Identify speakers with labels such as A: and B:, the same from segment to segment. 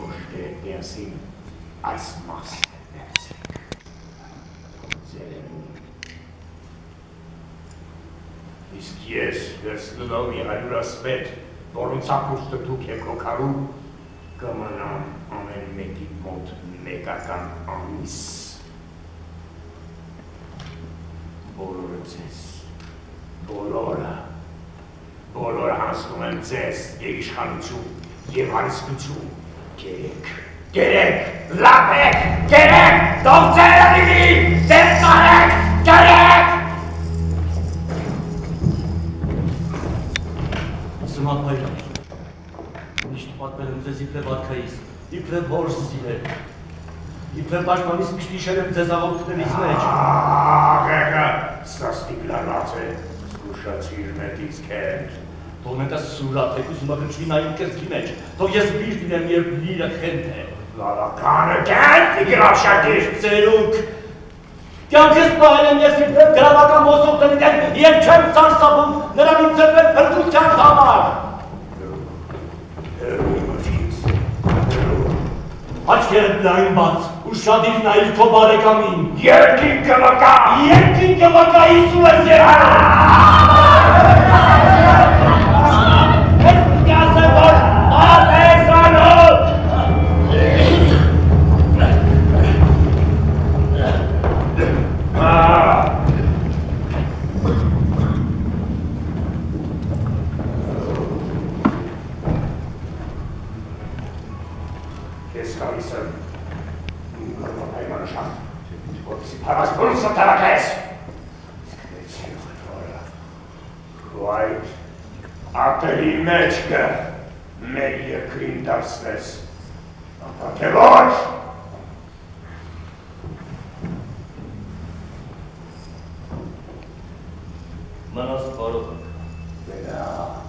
A: Ոժդե միասին այս մասն է ներսեք, ձերենի։ Իսկ ես վերցնելով 300 ասպետ, որոնց ապուստը դուք եք հոգարու, կմնամ ամեն մեկի մոտ մեկական ամիս։ Բոլորը ձեզ, բոլորը հանձնում եմ ձեզ և իշխանություն և հարստություն, կերեք, լապեք, կերեք, թող ձերը լինի, դեր կարեք, կերեք։
B: Սմատ հայրան, միշտ պատմել եմ ձեզ իբրև արքայիս, իբրև հոր սիրել, իբրև պաշտպանիս միշտ իշել եմ ձեզ աղոթքներից մեջ։
A: Աղեղը սաստիկ լարված է, զգուշացիր մետից կենդ։
B: Թող մետը սուրատ եք ուզում աղրջվի նայում կերծքի մեջ, թող ես բիրտ լինեմ, երբ լիրը խենդ է։
A: Լավականը կենդ, գրավշակիր։
B: Ձերուկ, կյանքս պահել եմ ես իբրև գրավական ոսող տնիտեն և չեմ սարսափում նրան իմ ձերվել փրկության համար։ Աչքերդ լայն բաց, ուշադիր նայիր քո բարեկամին։
A: Երկինքը վկա։
B: Երկինքը վկա Հիսու ես Ես պիտի ասեմ, որ ապեսանով։
A: Ես գալիս եմ գորմոտ հայմանաշան, որպեսի պարասպորուսը տարակես։ Սկրեցի խտորը, քո այդ ատելի մեջքը մեր երկրին դարձնես, ապա թե ոչ։
B: Մնաս բարով ենք։
A: Վերա։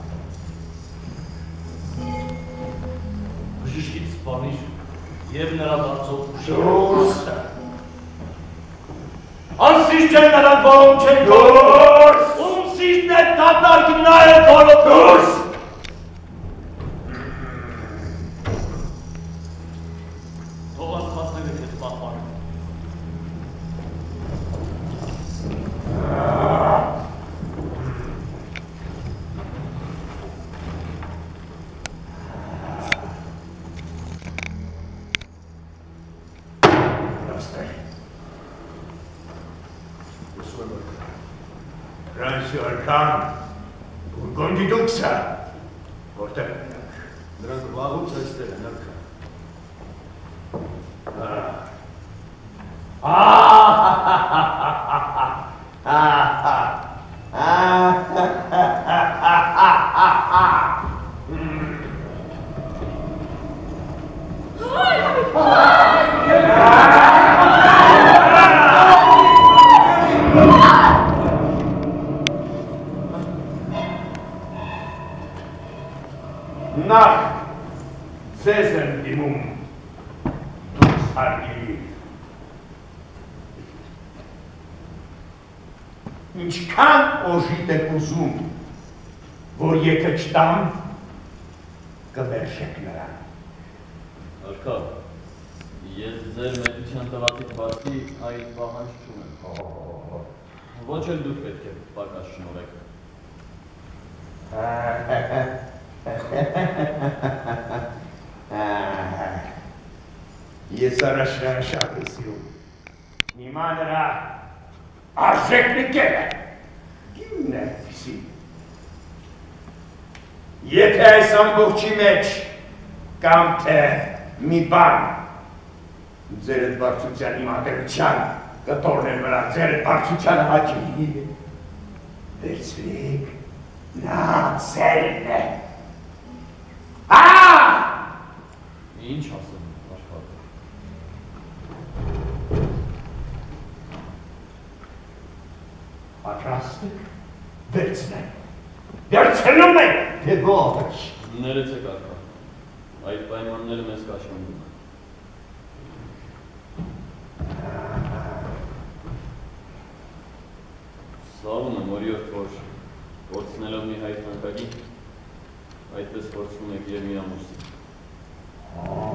B: Բժիշկից սպանիր և նրա դարձով
A: Դուրս։
B: Անսիշ չեն նրան բոլում չեն
A: Դուրս։
B: Ում սիշն է տատարկին նա է բոլում
A: Դուրս։
B: Թող ասպասները կեզ պահպանում։
A: Francio Arcan, Burgondi Duxa, որտեղ են նրանք։
C: Նրանք վաղուց այստեղ են արքան։
A: Նախ ձեզ եմ դիմում, դուրս հարգելի։ Ինչքան օժիտ եք ուզում, որ եթե չտամ, կվերշեք նրան։
B: Արքա, ես ձեր մեծության տվատից բացի այդ պահանջ չունեմ։ Ոչ էլ դուք պետք է պակաս շնորհեք։
A: Ես առաջնան շատ է սիրում։ Հիմա նրա արժեքնիկերը գիմն է պիսի։ Եթե այս ամբողջի մեջ կամ թե մի բան ձեր այդ բարձության իմատերության կտորներ վրա ձեր այդ բարձությանը հաճի վերցրիք նա ձերն է։
B: Ինչ ասեմ, աշխատ։
A: Պատրաստ եք, վերցնում եք, թե ոչ։
B: Ներեցեք արքա, այդ պայմանները մեզ կաշմանդում են։ Սլավում եմ օրիորդ, որ կորցնելով մի հայտ նանկագի, այդպես կորցնում եք և մի ամուսի։